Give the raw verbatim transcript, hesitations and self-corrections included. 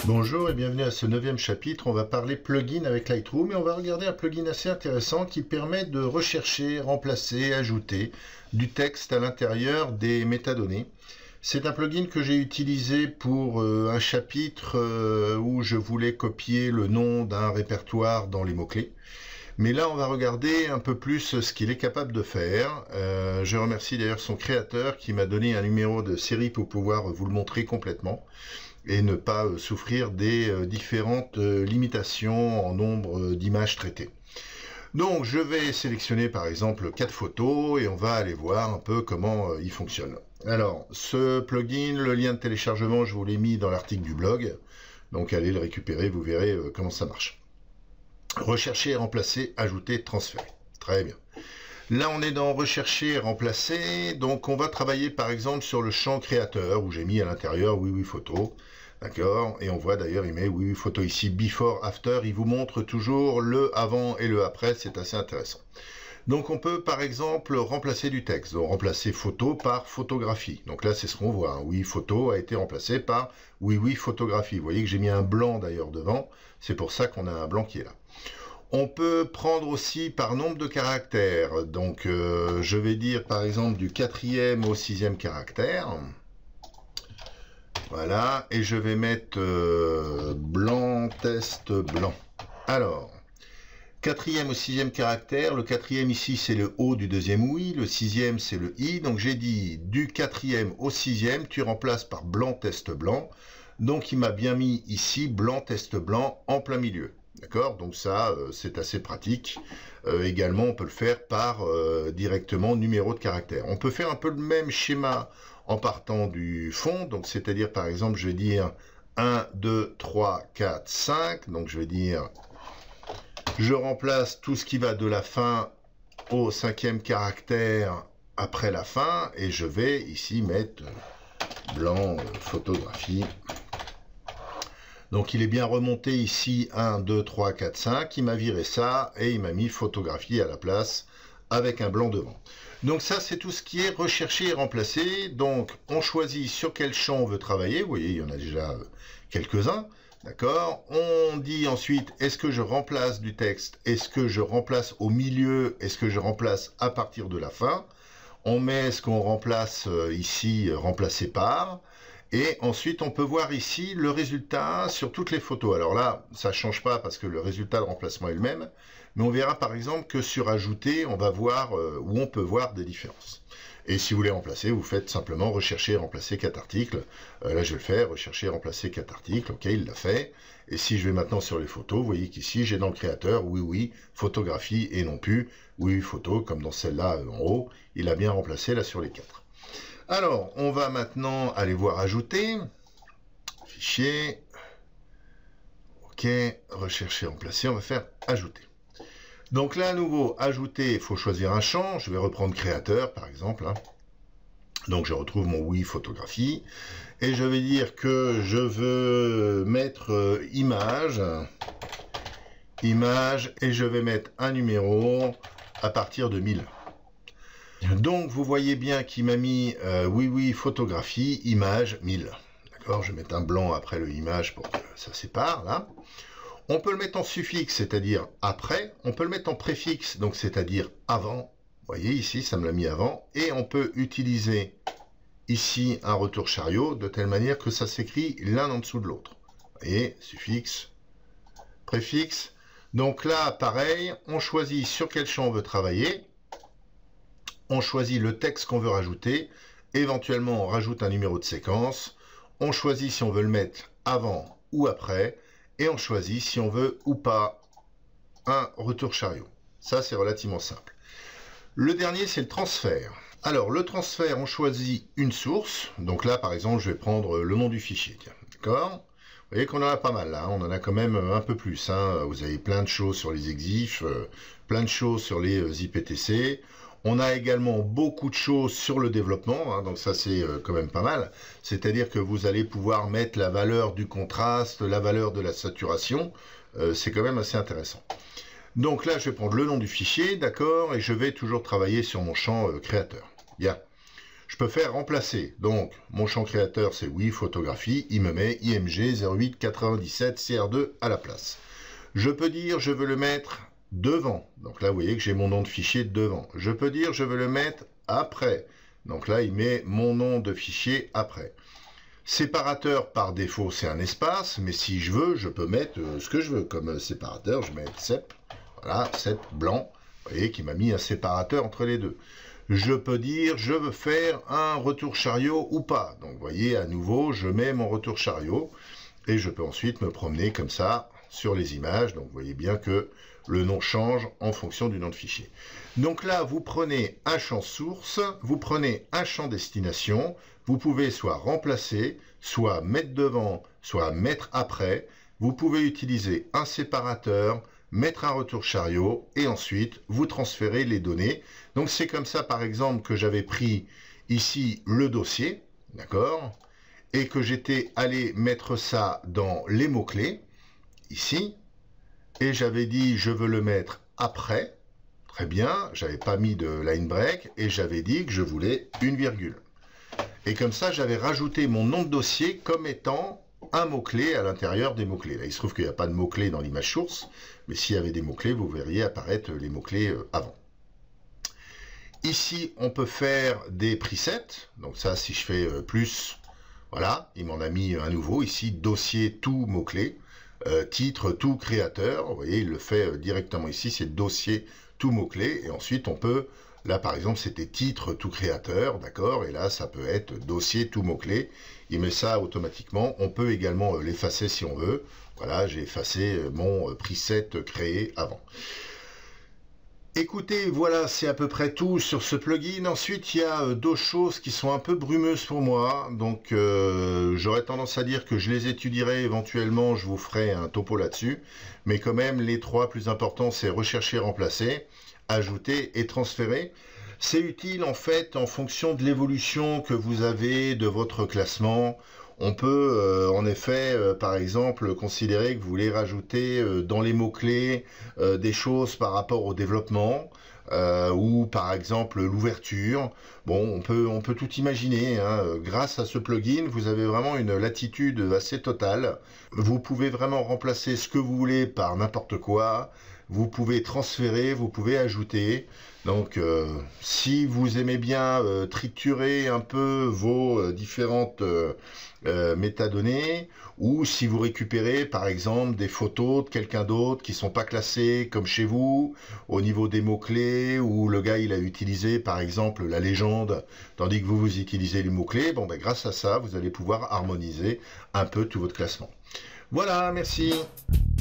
Bonjour et bienvenue à ce neuvième chapitre. On va parler plugin avec Lightroom et on va regarder un plugin assez intéressant qui permet de rechercher, remplacer, ajouter du texte à l'intérieur des métadonnées. C'est un plugin que j'ai utilisé pour euh, un chapitre euh, où je voulais copier le nom d'un répertoire dans les mots-clés. Mais là, on va regarder un peu plus ce qu'il est capable de faire. Euh, je remercie d'ailleurs son créateur qui m'a donné un numéro de série pour pouvoir vous le montrer complètement et ne pas euh, souffrir des euh, différentes euh, limitations en nombre euh, d'images traitées. Donc je vais sélectionner par exemple quatre photos et on va aller voir un peu comment euh, il fonctionne. Alors ce plugin, le lien de téléchargement, je vous l'ai mis dans l'article du blog, donc allez le récupérer, vous verrez euh, comment ça marche. Rechercher, remplacer, ajouter, transférer. Très bien. Là, on est dans rechercher, remplacer. Donc, on va travailler par exemple sur le champ créateur où j'ai mis à l'intérieur oui, oui, photo. D'accord. Et on voit d'ailleurs, il met oui, oui, photo ici, before, after. Il vous montre toujours le avant et le après. C'est assez intéressant. Donc, on peut par exemple remplacer du texte. Donc, remplacer photo par photographie. Donc là, c'est ce qu'on voit. Hein. Oui, photo a été remplacé par oui, oui, photographie. Vous voyez que j'ai mis un blanc d'ailleurs devant. C'est pour ça qu'on a un blanc qui est là. On peut prendre aussi par nombre de caractères. Donc, euh, je vais dire par exemple du quatrième au sixième caractère. Voilà. Et je vais mettre euh, blanc, test, blanc. Alors, quatrième au sixième caractère. Le quatrième ici, c'est le O du deuxième oui. Le sixième, c'est le I. Donc, j'ai dit du quatrième au sixième, tu remplaces par blanc, test, blanc. Donc, il m'a bien mis ici blanc, test, blanc en plein milieu. D'accord, donc ça, euh, c'est assez pratique. Euh, également, on peut le faire par euh, directement numéro de caractère. On peut faire un peu le même schéma en partant du fond. Donc, c'est-à-dire, par exemple, je vais dire un, deux, trois, quatre, cinq. Donc, je vais dire, je remplace tout ce qui va de la fin au cinquième caractère après la fin. Et je vais ici mettre blanc, euh, photographie. Donc il est bien remonté ici, un, deux, trois, quatre, cinq, il m'a viré ça, et il m'a mis photographie à la place, avec un blanc devant. Donc ça, c'est tout ce qui est recherché et remplacé. Donc on choisit sur quel champ on veut travailler, vous voyez, il y en a déjà quelques-uns, d'accord. On dit ensuite, est-ce que je remplace du texte, est-ce que je remplace au milieu, est-ce que je remplace à partir de la fin. On met ce qu'on remplace ici, remplacé par. Et ensuite, on peut voir ici le résultat sur toutes les photos. Alors là, ça ne change pas parce que le résultat de remplacement est le même. Mais on verra par exemple que sur ajouter, on va voir euh, où on peut voir des différences. Et si vous voulez remplacer, vous faites simplement rechercher et remplacer quatre articles. Euh, là, je vais le faire, rechercher et remplacer quatre articles. Ok, il l'a fait. Et si je vais maintenant sur les photos, vous voyez qu'ici, j'ai dans le créateur, oui, oui, photographie et non plus, oui, photo, comme dans celle-là en haut. Il a bien remplacé là sur les quatre. Alors, on va maintenant aller voir ajouter, fichier, ok, rechercher, remplacer, on va faire ajouter. Donc là, à nouveau, ajouter, il faut choisir un champ, je vais reprendre créateur par exemple, hein. Donc je retrouve mon oui photographie, et je vais dire que je veux mettre euh, image, image, et je vais mettre un numéro à partir de mille. Donc vous voyez bien qu'il m'a mis euh, oui oui photographie, image, mille. D'accord, je vais mettre un blanc après le image pour que ça sépare là. On peut le mettre en suffixe, c'est-à-dire après. On peut le mettre en préfixe, donc c'est-à-dire avant. Vous voyez ici, ça me l'a mis avant. Et on peut utiliser ici un retour chariot de telle manière que ça s'écrit l'un en dessous de l'autre. Vous voyez, suffixe, préfixe. Donc là, pareil, on choisit sur quel champ on veut travailler. On choisit le texte qu'on veut rajouter, éventuellement on rajoute un numéro de séquence, on choisit si on veut le mettre avant ou après, et on choisit si on veut ou pas un retour chariot. Ça, c'est relativement simple. Le dernier, c'est le transfert. Alors, le transfert, on choisit une source. Donc là, par exemple, je vais prendre le nom du fichier. D'accord ? Vous voyez qu'on en a pas mal là, on en a quand même un peu plus. Hein. Vous avez plein de choses sur les exifs, plein de choses sur les I P T C. On a également beaucoup de choses sur le développement, hein, donc ça c'est euh, quand même pas mal. C'est-à-dire que vous allez pouvoir mettre la valeur du contraste, la valeur de la saturation, euh, c'est quand même assez intéressant. Donc là je vais prendre le nom du fichier, d'accord, et je vais toujours travailler sur mon champ euh, créateur. Bien. je peux faire remplacer. Donc, mon champ créateur, c'est oui, photographie, il me met I M G zéro huit quatre-vingt-dix-sept C R deux à la place. Je peux dire, je veux le mettre devant. Donc là, vous voyez que j'ai mon nom de fichier devant. Je peux dire, je veux le mettre après. Donc là, il met mon nom de fichier après. Séparateur, par défaut, c'est un espace, mais si je veux, je peux mettre euh, ce que je veux. Comme euh, séparateur, je mets sep, voilà, sep blanc, vous voyez, qui m'a mis un séparateur entre les deux. Je peux dire, je veux faire un retour chariot ou pas. Donc, vous voyez, à nouveau, je mets mon retour chariot, et je peux ensuite me promener comme ça sur les images. Donc, vous voyez bien que le nom change en fonction du nom de fichier. Donc là, vous prenez un champ source, vous prenez un champ destination, vous pouvez soit remplacer, soit mettre devant, soit mettre après. Vous pouvez utiliser un séparateur, mettre un retour chariot, et ensuite, vous transférez les données. Donc c'est comme ça, par exemple, que j'avais pris ici le dossier, d'accord, et que j'étais allé mettre ça dans les mots-clés, ici, et j'avais dit je veux le mettre après, très bien, j'avais pas mis de line break, et j'avais dit que je voulais une virgule. Et comme ça, j'avais rajouté mon nom de dossier comme étant un mot-clé à l'intérieur des mots-clés. Là, il se trouve qu'il n'y a pas de mots-clés dans l'image source, mais s'il y avait des mots-clés, vous verriez apparaître les mots-clés avant. Ici, on peut faire des presets. Donc ça, si je fais plus, voilà, il m'en a mis un nouveau. Ici, dossier tout mot-clé. Euh, titre tout créateur, vous voyez, il le fait euh, directement ici, c'est dossier tout mot-clé, et ensuite on peut, là par exemple c'était titre tout créateur, d'accord, et là ça peut être dossier tout mot-clé, il met ça automatiquement. On peut également euh, l'effacer si on veut. Voilà, j'ai effacé euh, mon euh, preset créé avant. Écoutez, voilà, c'est à peu près tout sur ce plugin. Ensuite, il y a euh, d'autres choses qui sont un peu brumeuses pour moi. Donc, euh, j'aurais tendance à dire que je les étudierai éventuellement. Je vous ferai un topo là-dessus. Mais quand même, les trois plus importants, c'est rechercher, remplacer, ajouter et transférer. C'est utile, en fait, en fonction de l'évolution que vous avez de votre classement. On peut, euh, en effet, euh, par exemple, considérer que vous voulez rajouter euh, dans les mots-clés euh, des choses par rapport au développement, euh, ou par exemple l'ouverture. Bon, on peut, on peut tout imaginer, hein. Grâce à ce plugin, vous avez vraiment une latitude assez totale. Vous pouvez vraiment remplacer ce que vous voulez par n'importe quoi. Vous pouvez transférer, vous pouvez ajouter. Donc, euh, si vous aimez bien euh, triturer un peu vos euh, différentes euh, euh, métadonnées, ou si vous récupérez par exemple des photos de quelqu'un d'autre qui ne sont pas classées comme chez vous, au niveau des mots-clés, où le gars il a utilisé par exemple la légende, tandis que vous vous utilisez les mots-clés, bon ben grâce à ça, vous allez pouvoir harmoniser un peu tout votre classement. Voilà, merci.